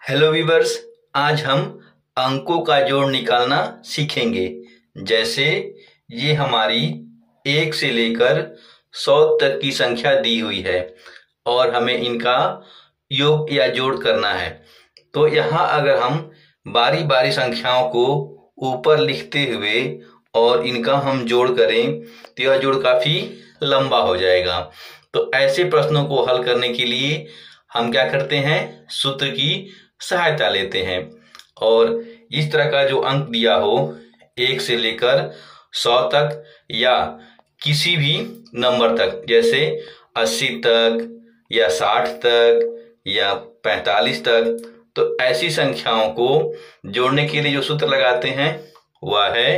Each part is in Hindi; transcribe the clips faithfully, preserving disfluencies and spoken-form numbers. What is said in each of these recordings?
हेलो वीवर्स, आज हम अंकों का जोड़ निकालना सीखेंगे। जैसे ये हमारी एक से लेकर सौ तक की संख्या दी हुई है और हमें इनका योग या जोड़ करना है। तो यहाँ अगर हम बारी बारी संख्याओं को ऊपर लिखते हुए और इनका हम जोड़ करें तो यह जोड़ काफी लंबा हो जाएगा। तो ऐसे प्रश्नों को हल करने के लिए हम क्या करते हैं, सूत्र की सहायता लेते हैं और इस तरह का जो अंक दिया हो एक से लेकर सौ तक या किसी भी नंबर तक, जैसे अस्सी तक या साठ तक या पैंतालीस तक, तो ऐसी संख्याओं को जोड़ने के लिए जो सूत्र लगाते हैं वह है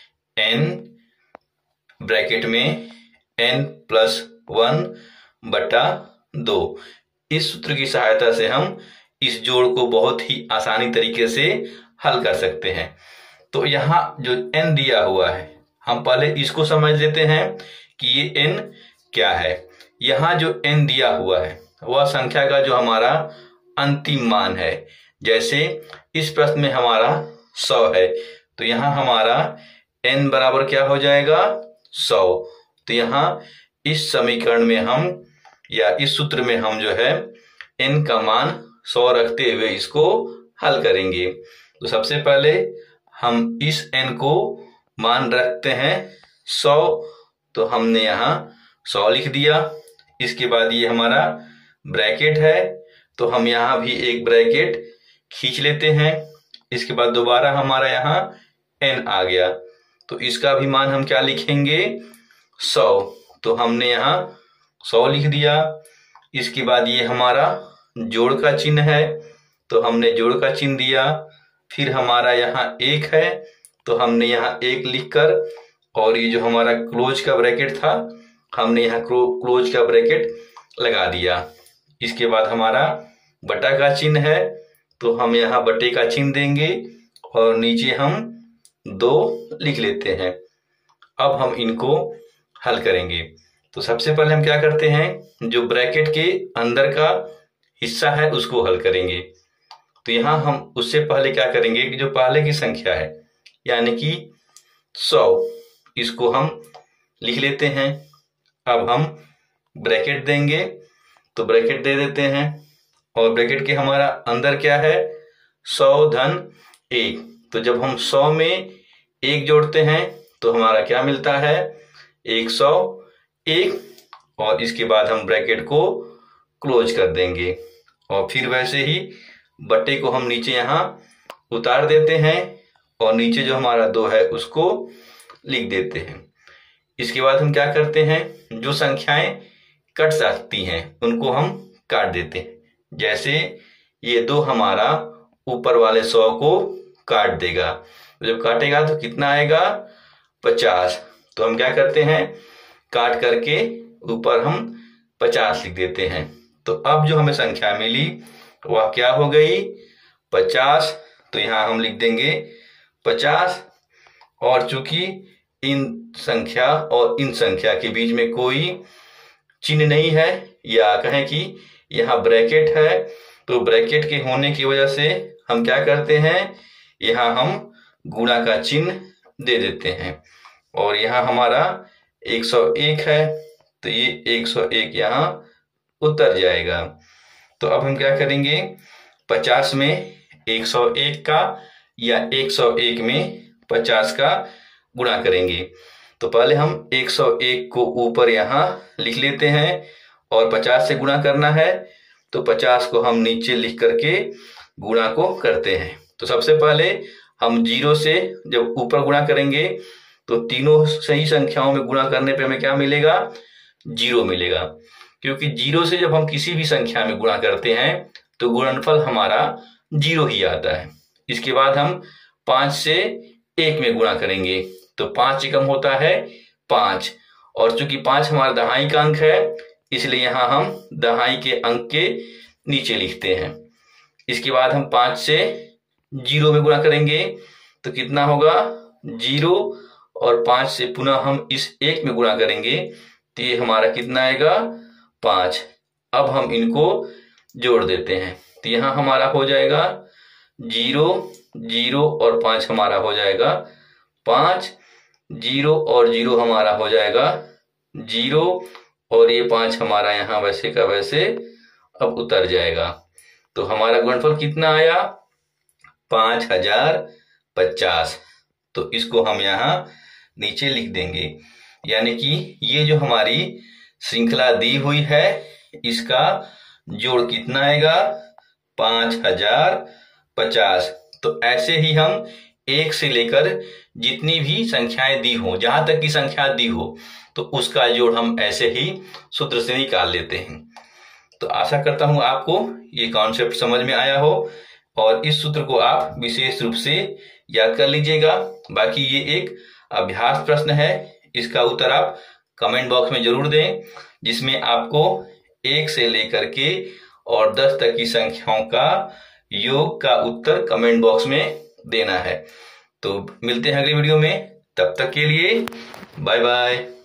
n ब्रैकेट में n प्लस वन बटा दो। इस सूत्र की सहायता से हम इस जोड़ को बहुत ही आसानी तरीके से हल कर सकते हैं। तो यहाँ जो n दिया हुआ है, हम पहले इसको समझ लेते हैं कि ये n क्या है। यहाँ जो n दिया हुआ है वह संख्या का जो हमारा अंतिम मान है। जैसे इस प्रश्न में हमारा सौ है, तो यहाँ हमारा n बराबर क्या हो जाएगा, सौ। तो यहाँ इस समीकरण में हम या इस सूत्र में हम जो है n का मान सौ रखते हुए इसको हल करेंगे। तो सबसे पहले हम इस n को मान रखते हैं सौ, तो हमने यहाँ सौ लिख दिया। इसके बाद ये हमारा ब्रैकेट है, तो हम यहाँ भी एक ब्रैकेट खींच लेते हैं। इसके बाद दोबारा हमारा यहाँ n आ गया, तो इसका भी मान हम क्या लिखेंगे, सौ। तो हमने यहाँ सौ लिख दिया। इसके बाद ये हमारा जोड़ का चिन्ह है, तो हमने जोड़ का चिन्ह दिया। फिर हमारा यहाँ एक है, तो हमने यहाँ एक लिखकर, और ये जो हमारा क्लोज का ब्रैकेट था हमने यहाँ क्लोज का ब्रैकेट लगा दिया। इसके बाद हमारा बटा का चिन्ह है, तो हम यहाँ बटे का चिन्ह देंगे और नीचे हम दो लिख लेते हैं। अब हम इनको हल करेंगे। तो सबसे पहले हम क्या करते हैं, जो ब्रैकेट के अंदर का हिस्सा है उसको हल करेंगे। तो यहाँ हम उससे पहले क्या करेंगे कि जो पहले की संख्या है यानी कि सौ, इसको हम लिख लेते हैं। अब हम ब्रैकेट देंगे, तो ब्रैकेट दे देते हैं और ब्रैकेट के हमारा अंदर क्या है, सौ धन एक। तो जब हम सौ में एक जोड़ते हैं तो हमारा क्या मिलता है, एक सौ एक। और इसके बाद हम ब्रैकेट को क्लोज कर देंगे और फिर वैसे ही बटे को हम नीचे यहाँ उतार देते हैं और नीचे जो हमारा दो है उसको लिख देते हैं। इसके बाद हम क्या करते हैं, जो संख्याएं कट सकती हैं उनको हम काट देते हैं। जैसे ये दो हमारा ऊपर वाले सौ को काट देगा, तो जब काटेगा तो कितना आएगा, पचास। तो हम क्या करते हैं, काट करके ऊपर हम पचास लिख देते हैं। तो अब जो हमें संख्या मिली वह क्या हो गई, पचास। तो यहाँ हम लिख देंगे पचास। और चूंकि इन संख्या और इन संख्या के बीच में कोई चिन्ह नहीं है, या कहें कि यहाँ ब्रैकेट है, तो ब्रैकेट के होने की वजह से हम क्या करते हैं, यहाँ हम गुणा का चिन्ह दे देते हैं। और यहाँ हमारा एक सौ एक है, तो ये एक सौ एक यहाँ उतर जाएगा। तो अब हम क्या करेंगे, पचास में एक सौ एक का या एक सौ एक में पचास का गुणा करेंगे। तो पहले हम एक सौ एक को ऊपर यहाँ लिख लेते हैं और पचास से गुणा करना है, तो पचास को हम नीचे लिख करके गुणा को करते हैं। तो सबसे पहले हम जीरो से जब ऊपर गुणा करेंगे तो तीनों सही संख्याओं में गुणा करने पे हमें क्या मिलेगा, जीरो मिलेगा। क्योंकि जीरो से जब हम किसी भी संख्या में गुणा करते हैं तो गुणनफल हमारा जीरो ही आता है। इसके बाद हम पांच से एक में गुणा करेंगे, तो पांच एकम होता है पांच, और चूंकि पांच हमारा दहाई का अंक है इसलिए यहाँ हम दहाई के अंक के नीचे लिखते हैं। इसके बाद हम पांच से जीरो में गुणा करेंगे तो कितना होगा, जीरो, और पांच से पुनः हम इस एक में गुणा करेंगे तो ये हमारा कितना आएगा, पांच। अब हम इनको जोड़ देते हैं, तो यहाँ हमारा हो जाएगा जीरो जीरो और पांच हमारा हो जाएगा पांच, जीरो और जीरो हमारा हो जाएगा जीरो, और ये पांच हमारा यहाँ वैसे का वैसे अब उतर जाएगा। तो हमारा गुणनफल कितना आया? पांच हजार पचास। तो इसको हम यहाँ नीचे लिख देंगे, यानी कि ये जो हमारी श्रृंखला दी हुई है इसका जोड़ कितना आएगा? पांच हजार पचास। तो ऐसे ही हम एक से लेकर जितनी भी संख्याएं दी हो, जहां तक की संख्या दी हो, तो उसका जोड़ हम ऐसे ही सूत्र से निकाल लेते हैं। तो आशा करता हूं आपको ये कॉन्सेप्ट समझ में आया हो और इस सूत्र को आप विशेष रूप से याद कर लीजिएगा। बाकी ये एक अभ्यास प्रश्न है, इसका उत्तर आप कमेंट बॉक्स में जरूर दें, जिसमें आपको एक से लेकर के और दस तक की संख्याओं का योग का उत्तर कमेंट बॉक्स में देना है। तो मिलते हैं अगले वीडियो में, तब तक के लिए बाय बाय।